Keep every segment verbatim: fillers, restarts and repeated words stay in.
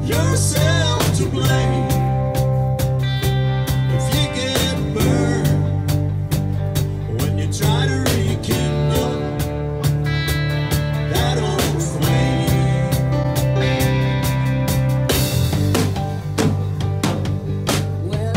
yourself to blame if you get burned when you try to rekindle that old flame. Well,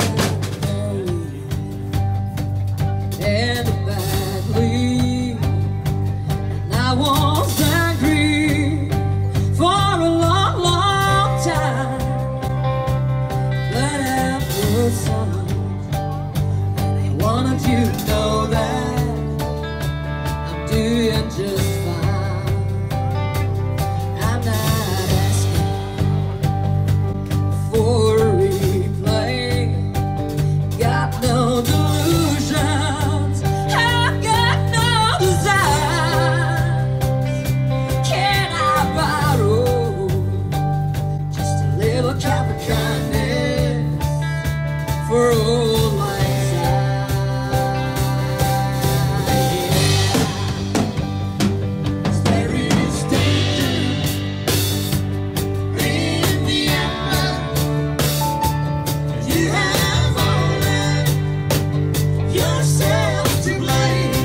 I and badly, and I was angry for a long, long time. But after some, I wanted you to know that I'm doing just fine. I'm not asking for a replay. Got no delusions, I've got no desires. Can I borrow just a little kind of kindness for old lang syne? There is danger in the ember. You have only yourself to blame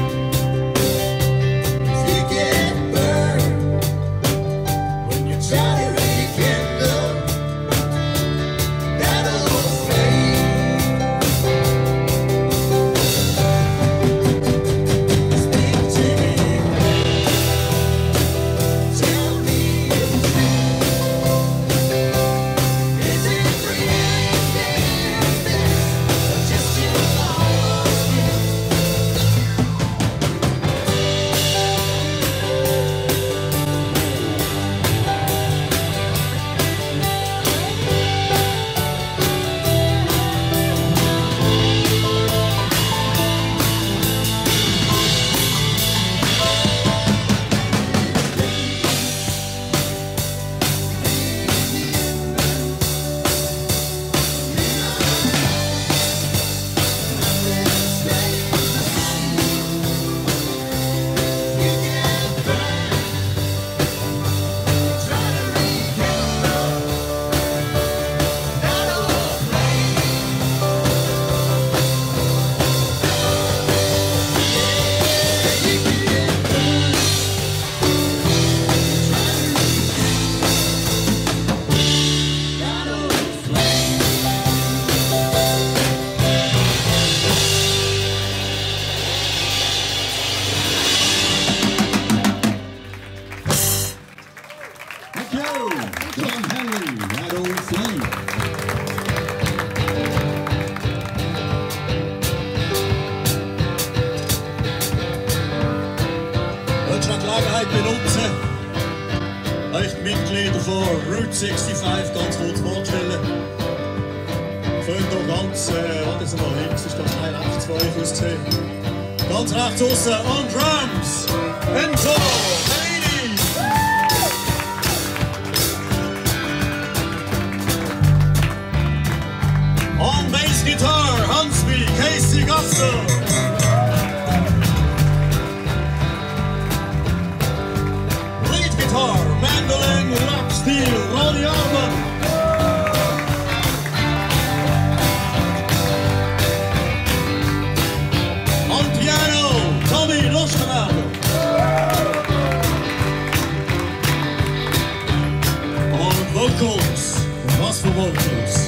if you get burned when you try to rekindle that old flame. Speak to me, tell me it's true. Is it forgiveness or just your lost skin? Thank you, John Henley, That Old Flame. Ich möchte die Gelegenheit benutzen, euch die Mitglieder von Route fünfundsechzig ganz kurz vorzustellen. Fällt hier ganz, äh, warte jetzt mal links, ist ganz schnell rechts von euch ausgesehen. Ganz rechts außen on Drums, Enzo Bellini. On bass guitar, Hansby, Casey Gasser. Lead guitar, mandolin, lap steel, Ronnie Alban. On piano, Tommy Loschenado. On vocals, Gospel vocals,